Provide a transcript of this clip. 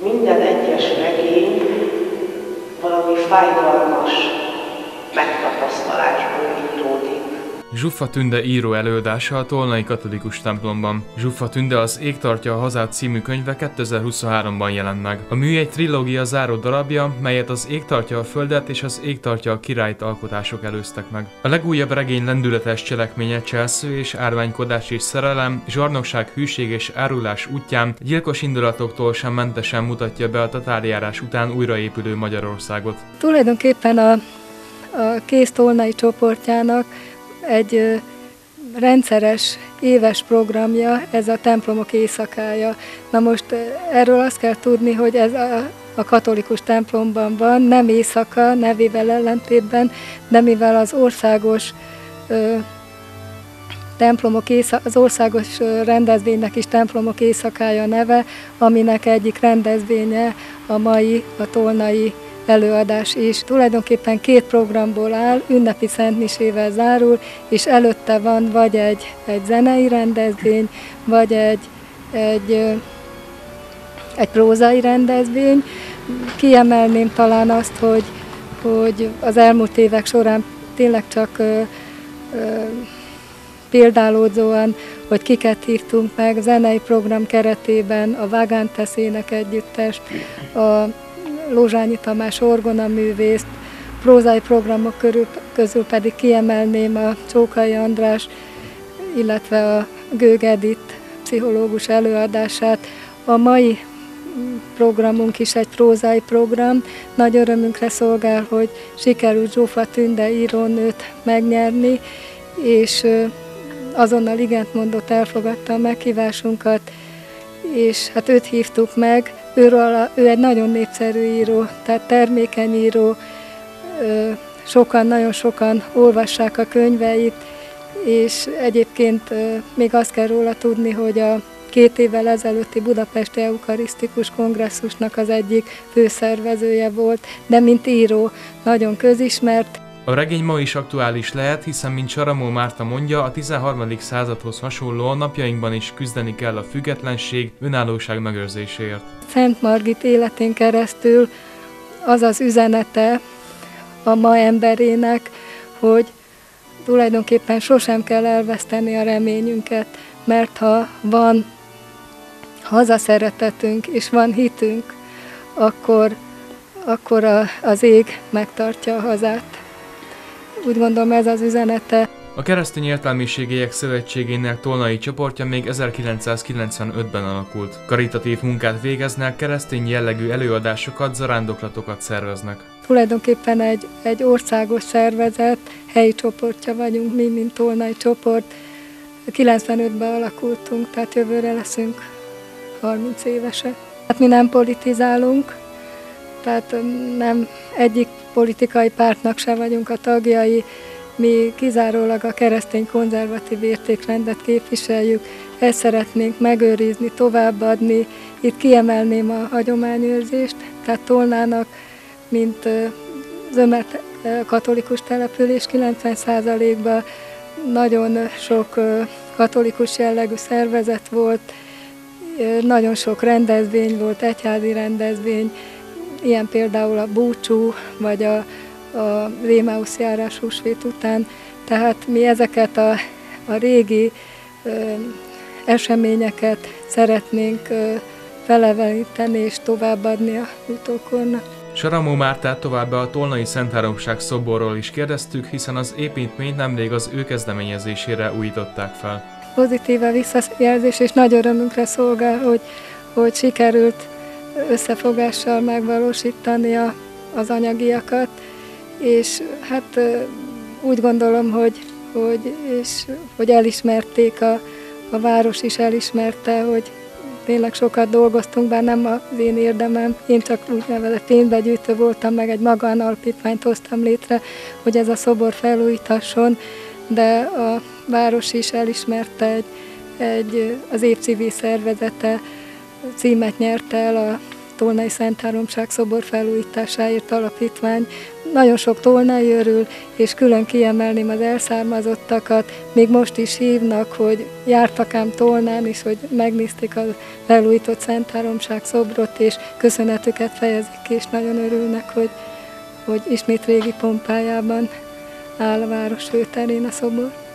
Minden egyes regény valami fájdalmas megtapasztalásból íródik. Zsuffa Tünde író előadása a Tolnai Katolikus templomban. Zsuffa Tünde az Ég tartja a hazát című könyve 2023-ban jelent meg. A mű egy trilógia záró darabja, melyet az Ég tartja a földet és az Ég tartja a királyt alkotások előztek meg. A legújabb regény lendületes cselekménye, cselsző és árványkodás és szerelem, zsarnokság, hűség és árulás útján gyilkos indulatoktól sem mentesen mutatja be a tatárjárás után újraépülő Magyarországot. Tulajdonképpen a Kész Tolnai csoportjának egy rendszeres éves programja, ez a templomok éjszakája. Na most erről azt kell tudni, hogy ez a katolikus templomban van, nem éjszaka, nevével ellentétben, de mivel az országos az országos rendezvénynek is templomok éjszakája neve, aminek egyik rendezvénye a tolnai előadás is. Tulajdonképpen 2 programból áll, ünnepi szentmisével zárul, és előtte van vagy egy zenei rendezvény, vagy egy prózai rendezvény. Kiemelném talán azt, hogy az elmúlt évek során tényleg csak példálódzóan, hogy kiket hívtunk meg, zenei program keretében a Vágántesz énekegyüttest, a Lózsányi Tamás orgonaművészt, prózai programok közül pedig kiemelném a Csókai András, illetve a Gőg Edith pszichológus előadását. A mai programunk is egy prózai program. Nagy örömünkre szolgál, hogy sikerült Zsuffa Tünde írónőt megnyerni, és azonnal igent mondott, elfogadta a meghívásunkat, és hát őt hívtuk meg. Ő egy nagyon népszerű író, tehát termékeny író, nagyon sokan olvassák a könyveit, és egyébként még azt kell róla tudni, hogy a 2 évvel ezelőtti Budapesti Eukarisztikus Kongresszusnak az egyik főszervezője volt, de mint író nagyon közismert. A regény ma is aktuális lehet, hiszen mint Saramó Márta mondja, a 13. századhoz hasonlóan napjainkban is küzdeni kell a függetlenség, önállóság megőrzéséért. Szent Margit életén keresztül az az üzenete a ma emberének, hogy tulajdonképpen sosem kell elveszteni a reményünket, mert ha van hazaszeretetünk és van hitünk, akkor az ég megtartja a hazát. Úgy gondolom, ez az üzenete. A Keresztény Értelmiségiek Szövetségének tolnai csoportja még 1995-ben alakult. Karitatív munkát végeznek, keresztény jellegű előadásokat, zarándoklatokat szerveznek. Tulajdonképpen egy országos szervezet, helyi csoportja vagyunk mi, mint tolnai csoport. 95-ben alakultunk, tehát jövőre leszünk 30 évesek. Hát mi nem politizálunk, tehát nem egyik politikai pártnak se vagyunk a tagjai, mi kizárólag a keresztény konzervatív értékrendet képviseljük, ezt szeretnénk megőrizni, továbbadni. Itt kiemelném a hagyományőrzést, tehát Tolnának, mint zömelt katolikus település 90%-ban nagyon sok katolikus jellegű szervezet volt, nagyon sok rendezvény volt, egyházi rendezvény, ilyen például a búcsú, vagy a Rémáusz járás húsvét után. Tehát mi ezeket a régi eseményeket szeretnénk felevelíteni és továbbadni a utókornak. Saramó Mártát továbbá a Tolnai Szentháromság szoborról is kérdeztük, hiszen az építményt nemrég az ő kezdeményezésére újították fel. Pozitív a visszajelzés, és nagy örömünkre szolgál, hogy sikerült összefogással megvalósítani az anyagiakat, és hát úgy gondolom, hogy elismerték, a város is elismerte, hogy tényleg sokat dolgoztunk, bár nem az én érdemem, én csak úgynevezett pénzbegyűjtő voltam, meg egy magánalapítványt hoztam létre, hogy ez a szobor felújítasson, de a város is elismerte, az év civil szervezete címet nyert el Tolnai Szent Háromság szobor felújításáért alapítvány. Nagyon sok tolnai örül, és külön kiemelném az elszármazottakat. Még most is hívnak, hogy jártak ám Tolnán is, hogy megnézték a felújított Szent Háromság szobrot, és köszönetüket fejezik ki, és nagyon örülnek, hogy ismét régi pompájában áll a város főterén a szobor.